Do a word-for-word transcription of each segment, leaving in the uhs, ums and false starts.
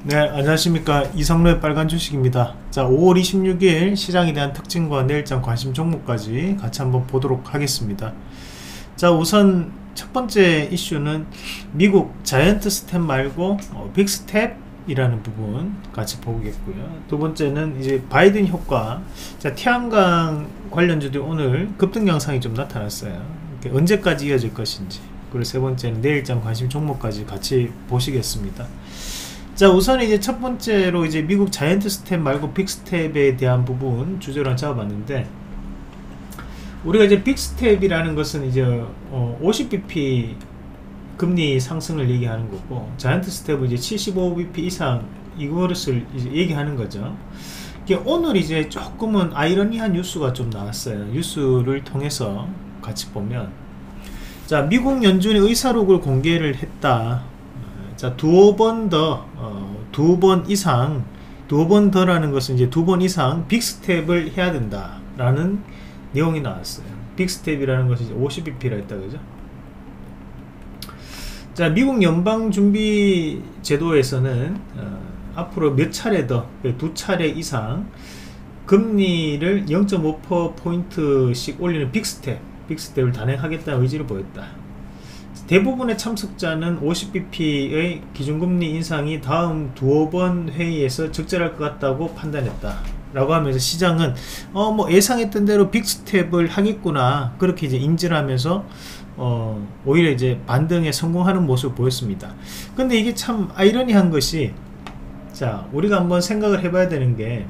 네, 안녕하십니까. 이성로의 빨간 주식입니다. 자, 오월 이십육일 시장에 대한 특징과 내일장 관심 종목까지 같이 한번 보도록 하겠습니다. 자, 우선 첫 번째 이슈는 미국 자이언트 스텝 말고 어, 빅 스텝이라는 부분 같이 보겠고요. 두 번째는 이제 바이든 효과. 자, 태양광 관련주들이 오늘 급등 양상이 좀 나타났어요. 언제까지 이어질 것인지. 그리고 세 번째는 내일장 관심 종목까지 같이 보시겠습니다. 자, 우선 이제 첫 번째로 이제 미국 자이언트 스텝 말고 빅 스텝에 대한 부분 주제로 한번 잡아봤는데, 우리가 이제 빅 스텝이라는 것은 이제 어 오십 비피 금리 상승을 얘기하는 거고, 자이언트 스텝은 이제 칠십오 비피 이상 이것을 이제 얘기하는 거죠. 이게 오늘 이제 조금은 아이러니한 뉴스가 좀 나왔어요. 뉴스를 통해서 같이 보면, 자, 미국 연준이 의사록을 공개를 했다. 자, 두어 번 더, 어, 두 번 이상, 두 번 더라는 것은 이제 두 번 이상 빅 스텝을 해야 된다 라는 내용이 나왔어요. 빅 스텝이라는 것이 이제 오십 비피라 했다, 그죠? 자, 미국 연방준비 제도에서는 어, 앞으로 몇 차례 더, 두 차례 이상 금리를 영 점 오 퍼센트포인트씩 올리는 빅 스텝, 빅 스텝을 단행하겠다는 의지를 보였다. 대부분의 참석자는 오십 비피의 기준금리 인상이 다음 두어 번 회의에서 적절할 것 같다고 판단했다 라고 하면서, 시장은 어 뭐 예상했던 대로 빅 스텝을 하겠구나, 그렇게 이제 인지를 하면서 어 오히려 이제 반등에 성공하는 모습을 보였습니다. 근데 이게 참 아이러니한 것이, 자, 우리가 한번 생각을 해봐야 되는 게,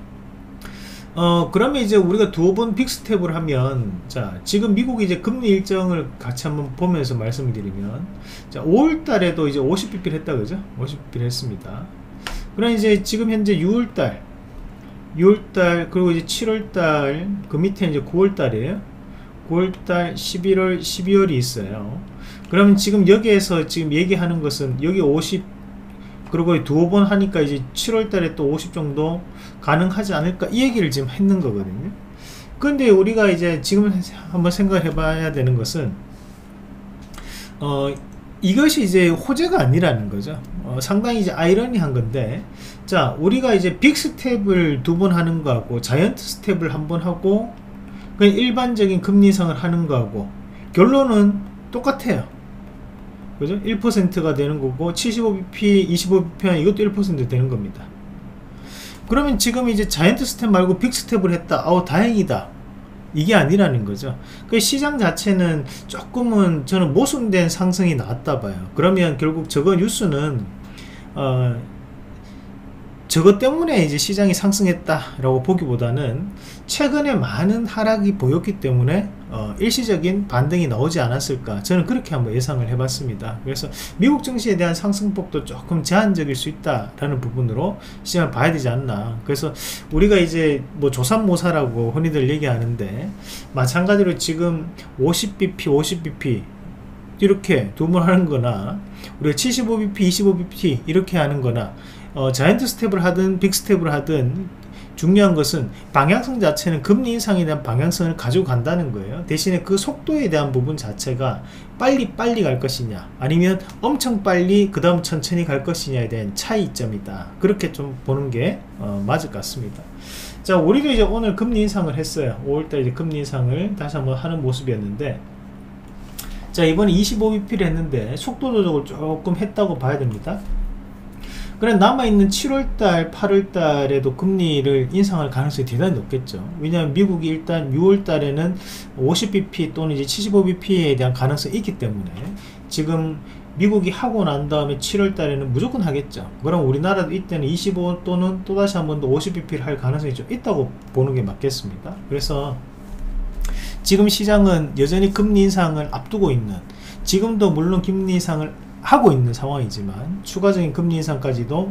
어 그러면 이제 우리가 두어 번 빅 스텝을 하면, 자, 지금 미국이 이제 금리 일정을 같이 한번 보면서 말씀을 드리면, 자, 오월 달에도 이제 오십 비피를 했다, 그죠? 오십 비피를 했습니다. 그럼 이제 지금 현재 유월 달, 유월 달, 그리고 이제 칠월 달, 그 밑에 이제 구월 달이에요. 구월 달, 십일월, 십이월이 있어요. 그러면 지금 여기에서 지금 얘기하는 것은 여기 오십, 그리고 두어 번 하니까 이제 칠월 달에 또 오십 정도 가능하지 않을까, 이 얘기를 지금 했는 거거든요. 근데 우리가 이제 지금 한번 생각해 봐야 되는 것은, 어 이것이 이제 호재가 아니라는 거죠. 어, 상당히 이제 아이러니한 건데, 자, 우리가 이제 빅 스텝을 두 번 하는 거하고 자이언트 스텝을 한 번 하고 그냥 일반적인 금리 인상을 하는 거하고 결론은 똑같아요, 그죠? 일 퍼센트가 되는 거고, 칠십오 비피, 이십오 비피 이것도 일 퍼센트 되는 겁니다. 그러면 지금 이제 자이언트 스텝 말고 빅 스텝을 했다, 아우 다행이다, 이게 아니라는 거죠. 그 시장 자체는 조금은 저는 모순된 상승이 나왔다 봐요. 그러면 결국 저거 뉴스는 어 저것 때문에 이제 시장이 상승했다라고 보기보다는 최근에 많은 하락이 보였기 때문에 어, 일시적인 반등이 나오지 않았을까, 저는 그렇게 한번 예상을 해봤습니다. 그래서 미국 증시에 대한 상승폭도 조금 제한적일 수 있다라는 부분으로 시장을 봐야 되지 않나. 그래서 우리가 이제 뭐 조삼모사라고 흔히들 얘기하는데, 마찬가지로 지금 오십 비피, 오십 비피 이렇게 두 번 하는 거나, 우리가 칠십오 비피, 이십오 비피 이렇게 하는 거나, 어, 자이언트 스텝을 하든 빅 스텝을 하든 중요한 것은 방향성 자체는 금리 인상에 대한 방향성을 가지고 간다는 거예요. 대신에 그 속도에 대한 부분 자체가 빨리 빨리 갈 것이냐, 아니면 엄청 빨리 그 다음 천천히 갈 것이냐에 대한 차이점이다, 그렇게 좀 보는 게 어, 맞을 것 같습니다. 자, 우리도 이제 오늘 금리 인상을 했어요. 오월 달 이제 금리 인상을 다시 한번 하는 모습이었는데, 자, 이번에 이십오 비피를 했는데 속도 조절을 조금 했다고 봐야 됩니다. 그래, 남아있는 칠월 달, 팔월 달에도 금리를 인상할 가능성이 대단히 높겠죠. 왜냐하면 미국이 일단 유월 달에는 오십 비피 또는 이제 칠십오 비피에 대한 가능성이 있기 때문에, 지금 미국이 하고 난 다음에 칠월 달에는 무조건 하겠죠. 그럼 우리나라도 이때는 이십오 또는 또다시 한 번 더 오십 비피를 할 가능성이 좀 있다고 보는 게 맞겠습니다. 그래서 지금 시장은 여전히 금리 인상을 앞두고 있는, 지금도 물론 금리 인상을 하고 있는 상황이지만 추가적인 금리 인상까지도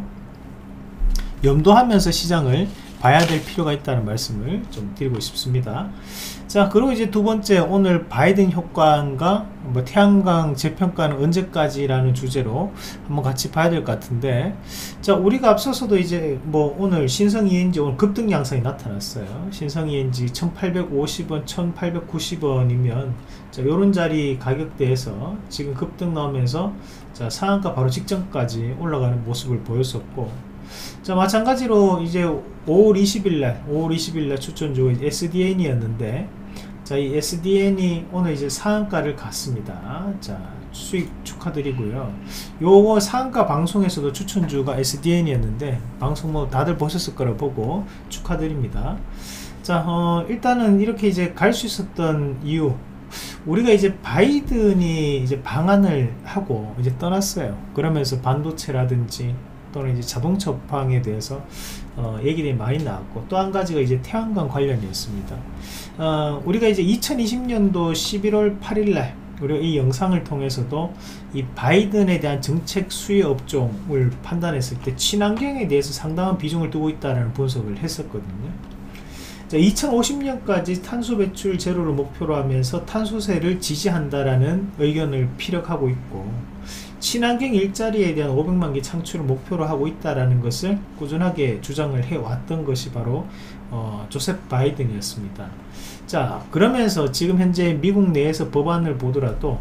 염두하면서 시장을 봐야 될 필요가 있다는 말씀을 좀 드리고 싶습니다. 자, 자, 그리고 이제 두 번째, 오늘 바이든 효과과 뭐 태양광 재평가는 언제까지라는 주제로 한번 같이 봐야 될 것 같은데, 자, 우리가 앞서서도 이제 뭐 오늘 신성 이엔지 오늘 급등 양상이 나타났어요. 신성 이엔지 천팔백오십 원, 천팔백구십 원이면 자, 요런 자리 가격대에서 지금 급등 나오면서 자, 상한가 바로 직전까지 올라가는 모습을 보였었고, 자, 마찬가지로 이제 오월 이십일 날 오월 이십일 날 추천주가 에스디엔이었는데, 자, 이 에스디엔이 오늘 이제 상한가를 갔습니다. 자, 수익 축하드리고요. 요거 상한가 방송에서도 추천주가 에스디엔이었는데 방송 뭐 다들 보셨을 거라 보고 축하드립니다. 자, 어, 일단은 이렇게 이제 갈 수 있었던 이유, 우리가 이제 바이든이 이제 방한을 하고 이제 떠났어요. 그러면서 반도체라든지 또는 이제 자동차 업황에 대해서 어, 얘기들이 많이 나왔고, 또 한 가지가 이제 태양광 관련이었습니다. 어, 우리가 이제 이천이십 년도 십일월 팔일날 우리가 이 영상을 통해서도 이 바이든에 대한 정책 수혜 업종을 판단했을 때 친환경에 대해서 상당한 비중을 두고 있다는 분석을 했었거든요. 자, 이천오십 년까지 탄소 배출 제로를 목표로 하면서 탄소세를 지지한다라는 의견을 피력하고 있고, 친환경 일자리에 대한 오백만 개 창출을 목표로 하고 있다라는 것을 꾸준하게 주장을 해왔던 것이 바로 어, 조셉 바이든이었습니다. 자, 그러면서 지금 현재 미국 내에서 법안을 보더라도,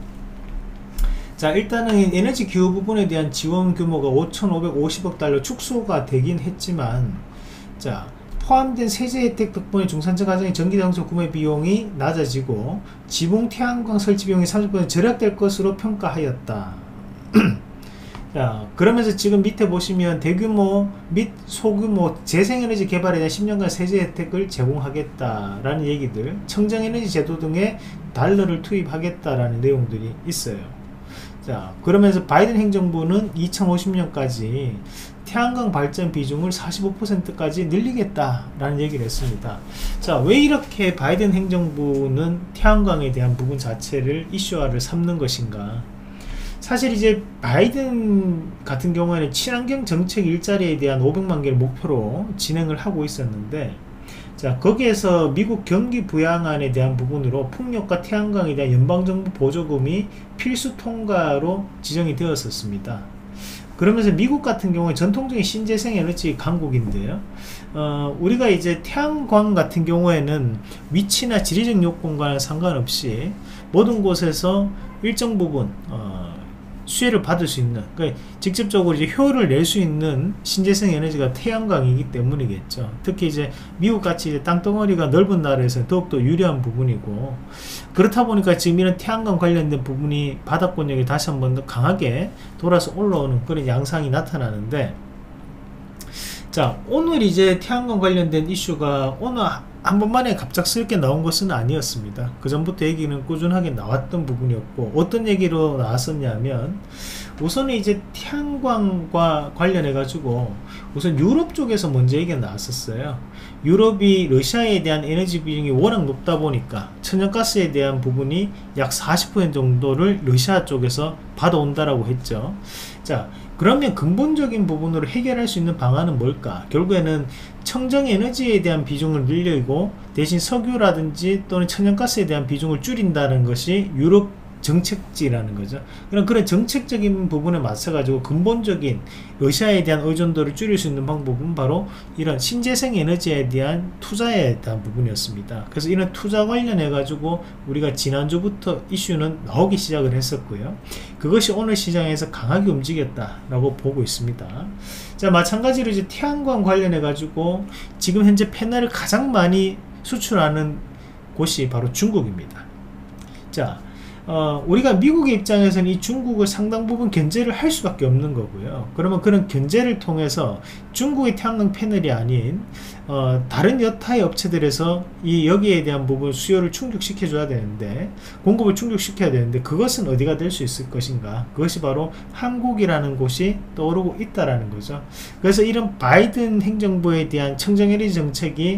자, 일단은 에너지 기후 부분에 대한 지원 규모가 오천오백오십억 달러 축소가 되긴 했지만, 자, 포함된 세제 혜택 덕분에 중산층 가정의 전기장소 구매 비용이 낮아지고 지붕 태양광 설치 비용이 삼십 퍼센트 절약될 것으로 평가하였다. 자, 그러면서 지금 밑에 보시면 대규모 및 소규모 재생에너지 개발에 대한 십 년간 세제 혜택을 제공하겠다라는 얘기들, 청정에너지 제도 등에 달러를 투입하겠다라는 내용들이 있어요. 자, 그러면서 바이든 행정부는 이천오십 년까지 태양광 발전 비중을 사십오 퍼센트까지 늘리겠다라는 얘기를 했습니다. 자, 왜 이렇게 바이든 행정부는 태양광에 대한 부분 자체를 이슈화를 삼는 것인가? 사실 이제 바이든 같은 경우에는 친환경 정책 일자리에 대한 오백만 개를 목표로 진행을 하고 있었는데, 자, 거기에서 미국 경기 부양안에 대한 부분으로 풍력과 태양광에 대한 연방정부 보조금이 필수 통과로 지정이 되었었습니다. 그러면서 미국 같은 경우에 전통적인 신재생 에너지 강국인데요, 어, 우리가 이제 태양광 같은 경우에는 위치나 지리적 요건과는 상관없이 모든 곳에서 일정 부분 어, 수혜를 받을 수 있는, 그러니까 직접적으로 이제 효율을 낼 수 있는 신재생 에너지가 태양광이기 때문이겠죠. 특히 이제 미국같이 이제 땅덩어리가 넓은 나라에서 더욱더 유리한 부분이고, 그렇다 보니까 지금 이런 태양광 관련된 부분이 바닥권역이 다시 한번 더 강하게 돌아서 올라오는 그런 양상이 나타나는데, 자, 오늘 이제 태양광 관련된 이슈가 오늘 한 번만에 갑작스럽게 나온 것은 아니었습니다. 그 전부터 얘기는 꾸준하게 나왔던 부분이었고, 어떤 얘기로 나왔었냐면, 우선은 이제 태양광과 관련해 가지고 우선 유럽 쪽에서 먼저 얘기가 나왔었어요. 유럽이 러시아에 대한 에너지 비중이 워낙 높다 보니까 천연가스에 대한 부분이 약 사십 퍼센트 정도를 러시아 쪽에서 받아온다라고 했죠. 자, 그러면 근본적인 부분으로 해결할 수 있는 방안은 뭘까? 결국에는 청정에너지에 대한 비중을 늘리고 대신 석유라든지 또는 천연가스에 대한 비중을 줄인다는 것이 유럽 정책지라는 거죠. 그럼 그런 정책적인 부분에 맞춰가지고 근본적인 러시아에 대한 의존도를 줄일 수 있는 방법은 바로 이런 신재생 에너지에 대한 투자에 대한 부분이었습니다. 그래서 이런 투자 관련해 가지고 우리가 지난주부터 이슈는 나오기 시작을 했었고요. 그것이 오늘 시장에서 강하게 움직였다라고 보고 있습니다. 자, 마찬가지로 이제 태양광 관련해 가지고 지금 현재 패널을 가장 많이 수출하는 곳이 바로 중국입니다. 자, 어, 우리가 미국의 입장에서는 이 중국을 상당 부분 견제를 할 수밖에 없는 거고요. 그러면 그런 견제를 통해서 중국의 태양광 패널이 아닌 어, 다른 여타의 업체들에서 이 여기에 대한 부분 수요를 충족시켜 줘야 되는데, 공급을 충족시켜야 되는데, 그것은 어디가 될 수 있을 것인가? 그것이 바로 한국이라는 곳이 떠오르고 있다라는 거죠. 그래서 이런 바이든 행정부에 대한 청정에너지 정책이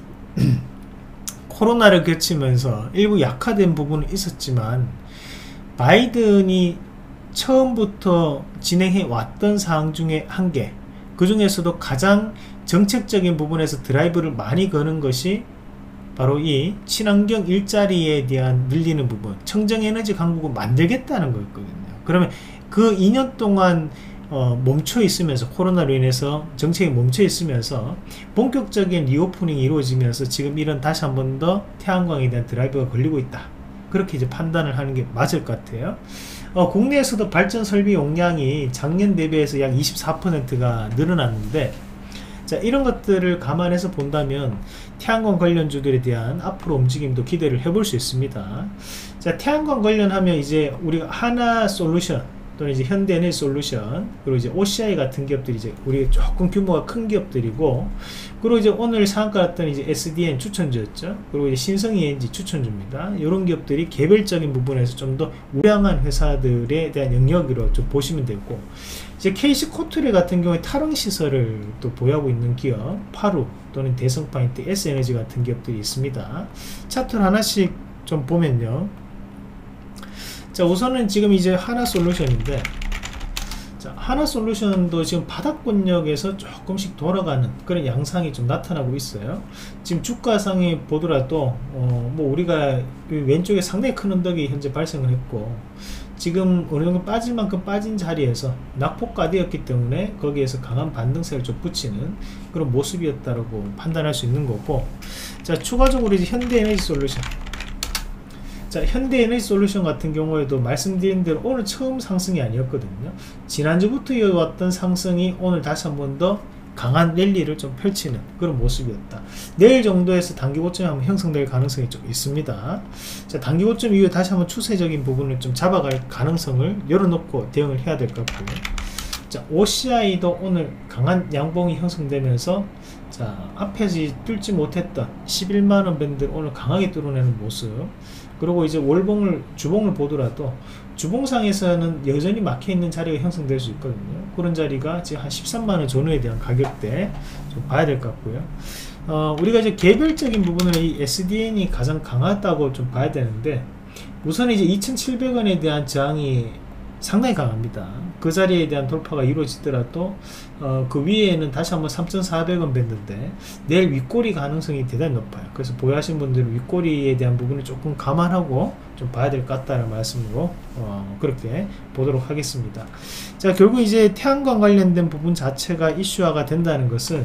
코로나를 거치면서 일부 약화된 부분은 있었지만, 바이든이 처음부터 진행해 왔던 사항 중에 한 개, 그 중에서도 가장 정책적인 부분에서 드라이브를 많이 거는 것이 바로 이 친환경 일자리에 대한 늘리는 부분, 청정에너지 강국을 만들겠다는 거였거든요. 그러면 그 이 년 동안 어, 멈춰 있으면서, 코로나로 인해서 정책이 멈춰 있으면서 본격적인 리오프닝이 이루어지면서 지금 이런 다시 한 번 더 태양광에 대한 드라이브가 걸리고 있다, 그렇게 이제 판단을 하는 게 맞을 것 같아요. 어, 국내에서도 발전 설비 용량이 작년 대비해서 약 이십사 퍼센트가 늘어났는데, 자, 이런 것들을 감안해서 본다면 태양광 관련주들에 대한 앞으로 움직임도 기대를 해볼 수 있습니다. 자, 태양광 관련하면 이제 우리가 하나솔루션 또는 이제 현대에너지솔루션, 그리고 이제 오씨아이 같은 기업들이 이제 우리 조금 규모가 큰 기업들이고, 그리고 이제 오늘 상한가 났던 이제 에스디엔 추천주였죠. 그리고 이제 신성이엔지 추천주입니다. 이런 기업들이 개별적인 부분에서 좀 더 우량한 회사들에 대한 영역으로 좀 보시면 되고, 이제 케이씨코트레 같은 경우에 탈원 시설을 또 보유하고 있는 기업, 파루 또는 대성파인트, S에너지 같은 기업들이 있습니다. 차트를 하나씩 좀 보면요. 자, 우선은 지금 이제 하나솔루션인데, 자, 하나솔루션도 지금 바닥권역에서 조금씩 돌아가는 그런 양상이 좀 나타나고 있어요. 지금 주가상에 보더라도 어, 뭐 우리가 왼쪽에 상당히 큰 언덕이 현재 발생을 했고, 지금 어느 정도 빠질 만큼 빠진 자리에서 낙폭과대였기 때문에 거기에서 강한 반등세를 좀 붙이는 그런 모습이었다라고 판단할 수 있는 거고, 자, 추가적으로 이제 현대에너지솔루션, 자, 현대에너지솔루션 같은 경우에도 말씀드린 대로 오늘 처음 상승이 아니었거든요. 지난주부터 이어왔던 상승이 오늘 다시 한 번 더 강한 랠리를 좀 펼치는 그런 모습이었다. 내일 정도에서 단기 고점이 한번 형성될 가능성이 좀 있습니다. 자, 단기 고점 이후에 다시 한번 추세적인 부분을 좀 잡아갈 가능성을 열어놓고 대응을 해야 될 것 같고요. 자, 오씨아이도 오늘 강한 양봉이 형성되면서, 자, 앞에서 뚫지 못했던 십일만 원 밴드를 오늘 강하게 뚫어내는 모습, 그리고 이제 월봉을, 주봉을 보더라도 주봉상에서는 여전히 막혀있는 자리가 형성될 수 있거든요. 그런 자리가 지금 한 십삼만 원 전후에 대한 가격대 좀 봐야 될 것 같고요. 어, 우리가 이제 개별적인 부분을 이 에스디엔이 가장 강하다고 좀 봐야 되는데, 우선 이제 이천칠백 원에 대한 저항이 상당히 강합니다. 그 자리에 대한 돌파가 이루어지더라도 어, 그 위에는 다시 한번 삼천사백 원 밴드인데 내일 윗꼬리 가능성이 대단히 높아요. 그래서 보유하신 분들은 윗꼬리에 대한 부분을 조금 감안하고 좀 봐야 될 것 같다는 말씀으로 어, 그렇게 보도록 하겠습니다. 자, 결국 이제 태양광 관련된 부분 자체가 이슈화가 된다는 것은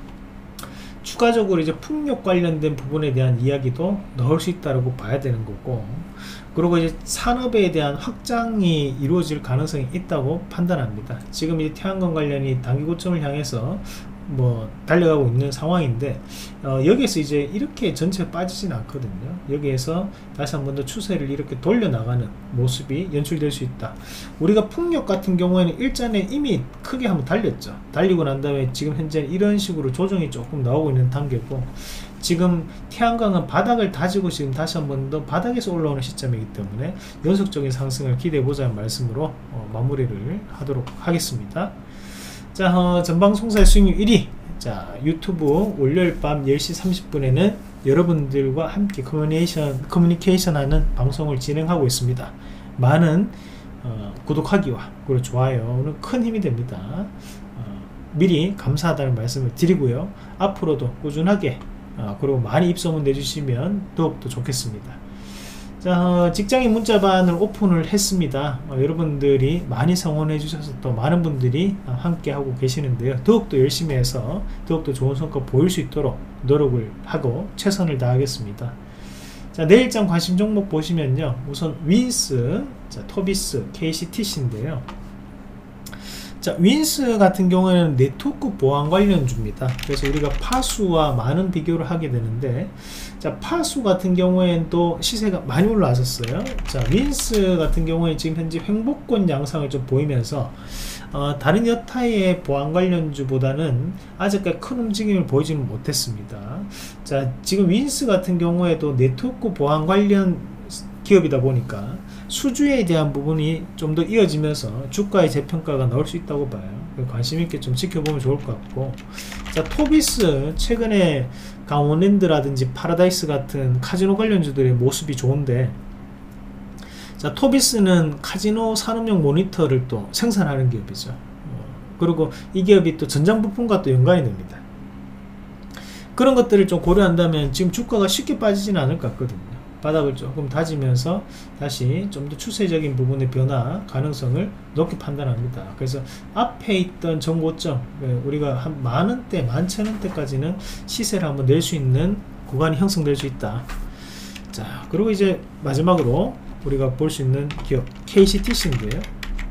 추가적으로 이제 풍력 관련된 부분에 대한 이야기도 넣을 수 있다고 봐야 되는 거고, 그리고 이제 산업에 대한 확장이 이루어질 가능성이 있다고 판단합니다. 지금 이제 태양광 관련이 단기 고점을 향해서 뭐 달려가고 있는 상황인데, 어, 여기에서 이제 이렇게 전체가 빠지진 않거든요. 여기에서 다시 한 번 더 추세를 이렇게 돌려나가는 모습이 연출될 수 있다. 우리가 풍력 같은 경우에는 일전에 이미 크게 한번 달렸죠. 달리고 난 다음에 지금 현재 이런 식으로 조정이 조금 나오고 있는 단계고, 지금 태양광은 바닥을 다지고 지금 다시 한 번 더 바닥에서 올라오는 시점이기 때문에 연속적인 상승을 기대해보자는 말씀으로 어, 마무리를 하도록 하겠습니다. 자, 어, 전방송사의 수익률 일 위. 자, 유튜브 월요일 밤 열 시 삼십 분에는 여러분들과 함께 커뮤니케이션, 커뮤니케이션 하는 방송을 진행하고 있습니다. 많은 어, 구독하기와 그리고 좋아요는 큰 힘이 됩니다. 어, 미리 감사하다는 말씀을 드리고요. 앞으로도 꾸준하게 어, 그리고 많이 입소문 내주시면 더욱더 좋겠습니다. 자, 어, 직장인 문자반을 오픈을 했습니다. 어, 여러분들이 많이 성원해 주셔서 또 많은 분들이 어, 함께 하고 계시는데요. 더욱더 열심히 해서 더욱더 좋은 성과 보일 수 있도록 노력을 하고 최선을 다하겠습니다. 자, 내일장 관심 종목 보시면요, 우선 윈스, 자, 토비스, 케이씨티씨인데요. 자, 윈스 같은 경우에는 네트워크 보안 관련주입니다. 그래서 우리가 파수와 많은 비교를 하게 되는데, 자, 파수 같은 경우에는 또 시세가 많이 올라왔었어요. 자, 윈스 같은 경우에 지금 현재 횡보권 양상을 좀 보이면서 어, 다른 여타의 보안 관련주보다는 아직까지 큰 움직임을 보이지는 못했습니다. 자, 지금 윈스 같은 경우에도 네트워크 보안 관련 기업이다 보니까 수주에 대한 부분이 좀 더 이어지면서 주가의 재평가가 나올 수 있다고 봐요. 관심있게 좀 지켜보면 좋을 것 같고, 자, 토비스 최근에 강원랜드라든지 파라다이스 같은 카지노 관련주들의 모습이 좋은데, 자, 토비스는 카지노 산업용 모니터를 또 생산하는 기업이죠. 어, 그리고 이 기업이 또 전장 부품과 또 연관이 됩니다. 그런 것들을 좀 고려한다면 지금 주가가 쉽게 빠지지는 않을 것 같거든요. 바닥을 조금 다지면서 다시 좀 더 추세적인 부분의 변화 가능성을 높게 판단합니다. 그래서 앞에 있던 정고점, 우리가 한 만원대, 만천원대까지는 시세를 한번 낼 수 있는 구간이 형성될 수 있다. 자, 그리고 이제 마지막으로 우리가 볼 수 있는 기업 케이씨티씨인데요.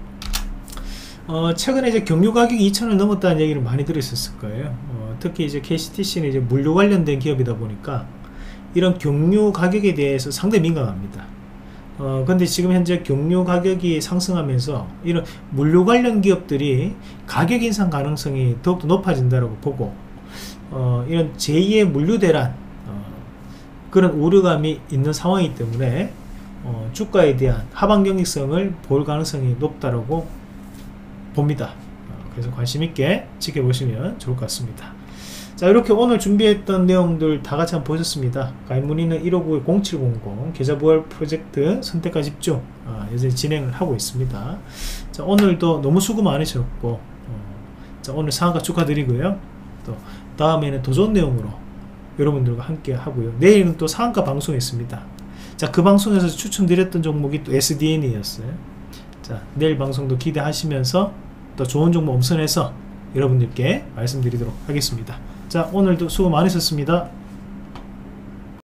어, 최근에 이제 경유 가격이 이천을 넘었다는 얘기를 많이 들으셨을 거예요. 어, 특히 이제 케이씨티씨는 이제 물류 관련된 기업이다 보니까 이런 경유 가격에 대해서 상당히 민감합니다. 어, 근데 지금 현재 경유 가격이 상승하면서 이런 물류 관련 기업들이 가격 인상 가능성이 더욱더 높아진다고 보고, 어, 이런 제이의 물류 대란, 어, 그런 우려감이 있는 상황이기 때문에 어, 주가에 대한 하방 경직성을 볼 가능성이 높다고 봅니다. 어, 그래서 관심 있게 지켜보시면 좋을 것 같습니다. 자, 이렇게 오늘 준비했던 내용들 다 같이 한번 보셨습니다. 가입 문의는 일오구일 공칠공공 계좌부활 프로젝트 선택과 집중, 아, 여전히 진행을 하고 있습니다. 자, 오늘도 너무 수고 많으셨고, 어, 자, 오늘 상한가 축하드리고요. 또 다음에는 더 좋은 내용으로 여러분들과 함께 하고요. 내일은 또 상한가 방송이 있습니다. 자, 그 방송에서 추천드렸던 종목이 또 에스디엔이었어요. 자, 내일 방송도 기대하시면서 또 좋은 종목 엄선해서 여러분들께 말씀드리도록 하겠습니다. 자, 오늘도 수고 많으셨습니다.